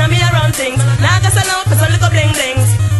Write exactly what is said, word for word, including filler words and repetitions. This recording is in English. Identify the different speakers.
Speaker 1: and me a run things. Now I got some love for some little bling blings.